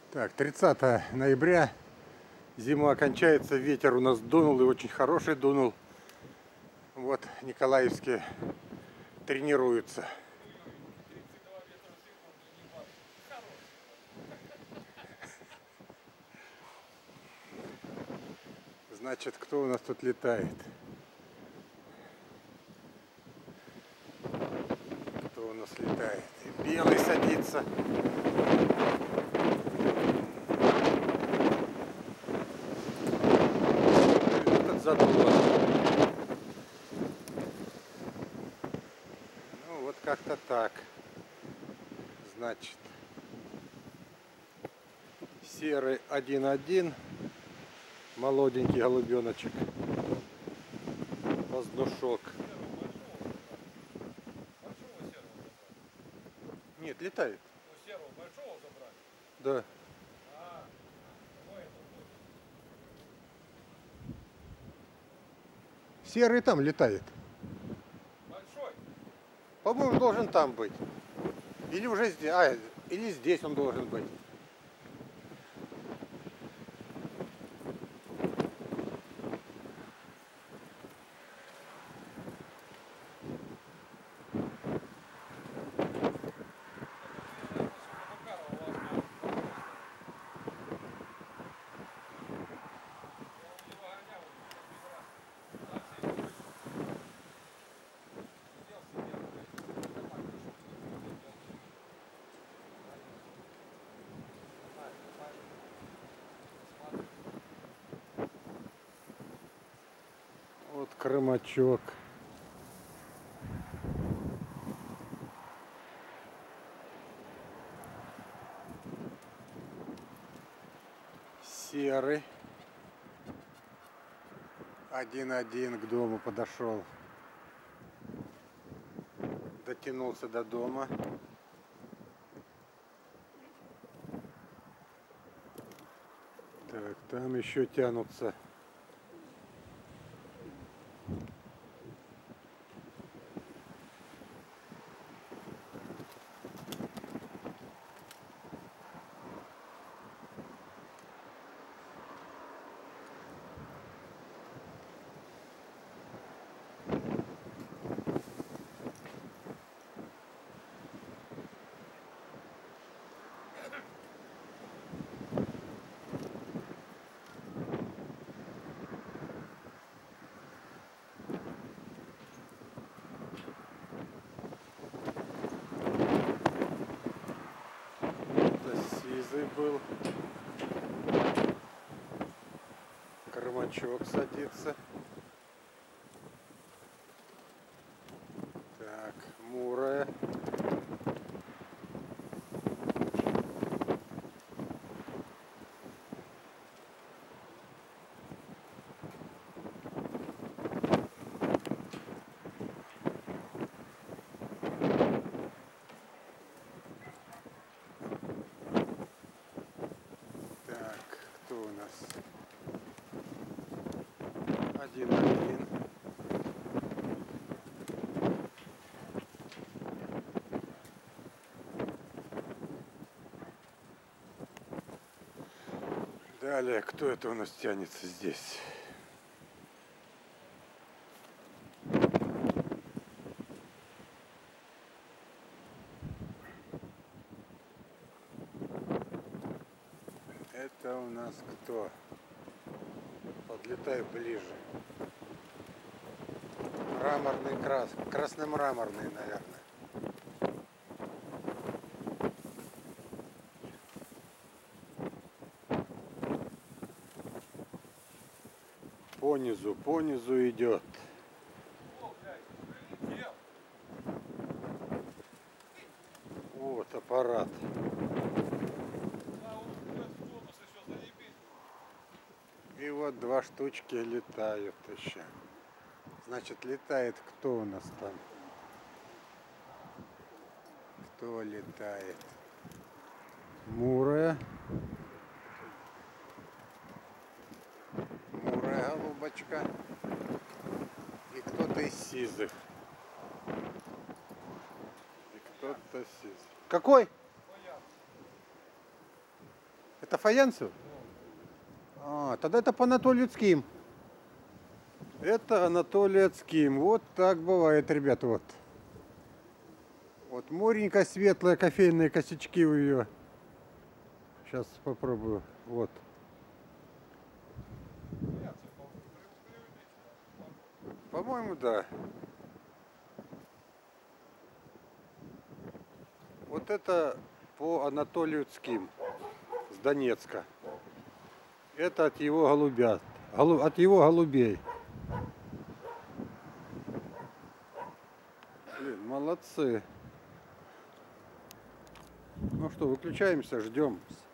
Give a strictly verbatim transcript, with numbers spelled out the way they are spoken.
Так, тридцатое ноября, зима кончается, ветер у нас дунул и очень хороший дунул. Вот николаевские тренируются. Значит, кто у нас тут летает? Кто у нас летает? Белый садится. Этот задуло. Ну вот как-то так. Значит, серый один один, молоденький голубеночек, воздушок. Нет, летает. У серого большого забрали? Да. А, ой, это Серый там летает. большой? По-моему, должен там быть. Или уже здесь. А, или здесь он должен быть. Вот крымачок. Серый. Один-один к дому подошел. Дотянулся до дома. Так, там еще тянутся. Сизый был. Крымачок садится. Так, мурая. Так, кто у нас? Один-один. Далее, кто это у нас тянется здесь? Это у нас кто? Подлетай ближе. Мраморный крас. Красномраморный, наверное. По низу, по низу идет. Вот аппарат. И вот два штучки летают еще. Значит, летает кто у нас там? Кто летает? Мурая. Мурая голубочка. И кто-то из сизых. И кто-то сизых. Какой? Это фаянсов? А, тогда это по Анатолию Цким. Это Анатолий Цким. Вот так бывает, ребята, вот. Вот моренько светлые кофейные косячки у ее. Сейчас попробую. Вот. По-моему, да. Вот это по Анатолию Цким с Донецка. Это от его голубят. Голу- от его голубей. Блин, молодцы. Ну что, выключаемся, ждем.